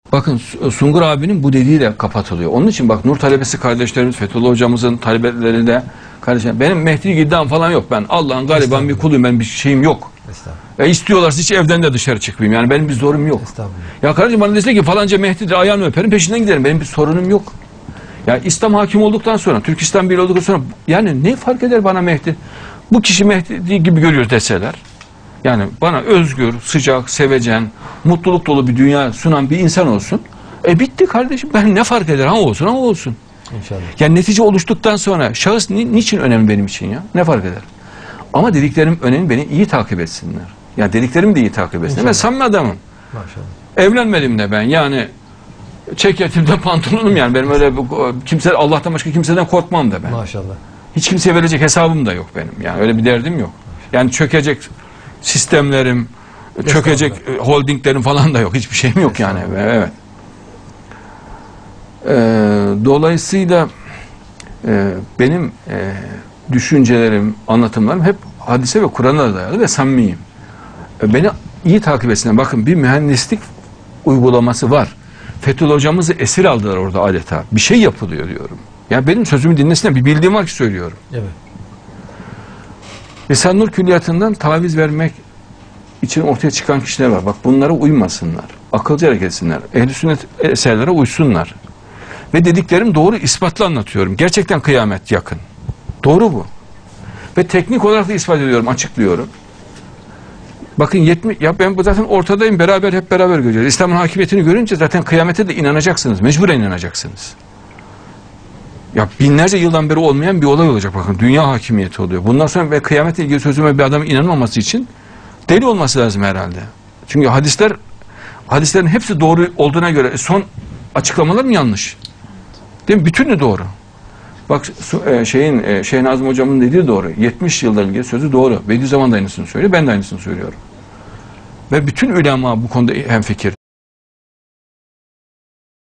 Bakın Sungur abinin bu dediği de kapatılıyor. Onun için bak Nur talebesi kardeşlerimiz, Fethullah hocamızın talebeleri de kardeşlerim, benim Mehdi'lik iddiam falan yok. Ben Allah'ın gariban bir kuluyum. Ben bir şeyim yok. İstiyorlarsa hiç evden de dışarı çıkmayayım. Yani benim bir zorum yok. Ya kardeşim bana dese ki falanca Mehdi'dir, ayağını öperim, peşinden giderim. Benim bir sorunum yok. Ya İslam hakim olduktan sonra, Türk İslam birliği olduktan sonra yani ne fark eder bana Mehdi? Bu kişi Mehdi gibi görüyor deseler. Yani bana özgür, sıcak, sevecen, mutluluk dolu bir dünya sunan bir insan olsun. Bitti kardeşim. Ben ne fark eder? Ha olsun, ha olsun. İnşallah. Yani netice oluştuktan sonra şahıs niçin önemli benim için ya? Ne fark eder? Ama dediklerim önemli, beni iyi takip etsinler. Yani dediklerimi de iyi takip etsinler. Ben samimi adamım. Maşallah. Evlenmedim de ben. Yani ceketimde pantolonum yani. Benim öyle kimse, Allah'tan başka kimseden korkmam da ben. Maşallah. Hiç kimseye verecek hesabım da yok benim. Yani öyle bir derdim yok. Yani çökecek sistemlerim, çökecek holdinglerim falan da yok. Hiçbir şeyim yok yani. Evet. Dolayısıyla benim düşüncelerim, anlatımlarım hep hadise ve Kur'an'a dayalı ve samimiyim. Beni iyi takip etsinler. Bakın bir mühendislik uygulaması var. Fethullah hocamızı esir aldılar orada adeta. Bir şey yapılıyor diyorum. Yani benim sözümü dinlesinler. Bir bildiğim var ki söylüyorum. Evet. Risale-i Nur külliyatından taviz vermek için ortaya çıkan kişiler var. Bak bunlara uymasınlar. Akılcı hareket etsinler. Ehl-i sünnet eserlere uysunlar. Ve dediklerim doğru, ispatlı anlatıyorum. Gerçekten kıyamet yakın. Doğru bu. Ve teknik olarak da ispat ediyorum, açıklıyorum. Bakın ya ben zaten ortadayım, hep beraber göreceğiz. İslam'ın hakimiyetini görünce zaten kıyamete de inanacaksınız. Mecburen inanacaksınız. Ya binlerce yıldan beri olmayan bir olay olacak bakın. Dünya hakimiyeti oluyor. Bundan sonra ben kıyametle ilgili sözüme bir adamın inanmaması için deli olması lazım herhalde. Çünkü hadislerin hepsi doğru olduğuna göre son açıklamalar mı yanlış? Değil mi? Bütünü doğru. Bak Şeyh Nazım hocamın dediği doğru. 70 yılda ilgili sözü doğru. Bediüzzaman da aynısını söylüyor. Ben de aynısını söylüyorum. Ve bütün ulema bu konuda hemfikir.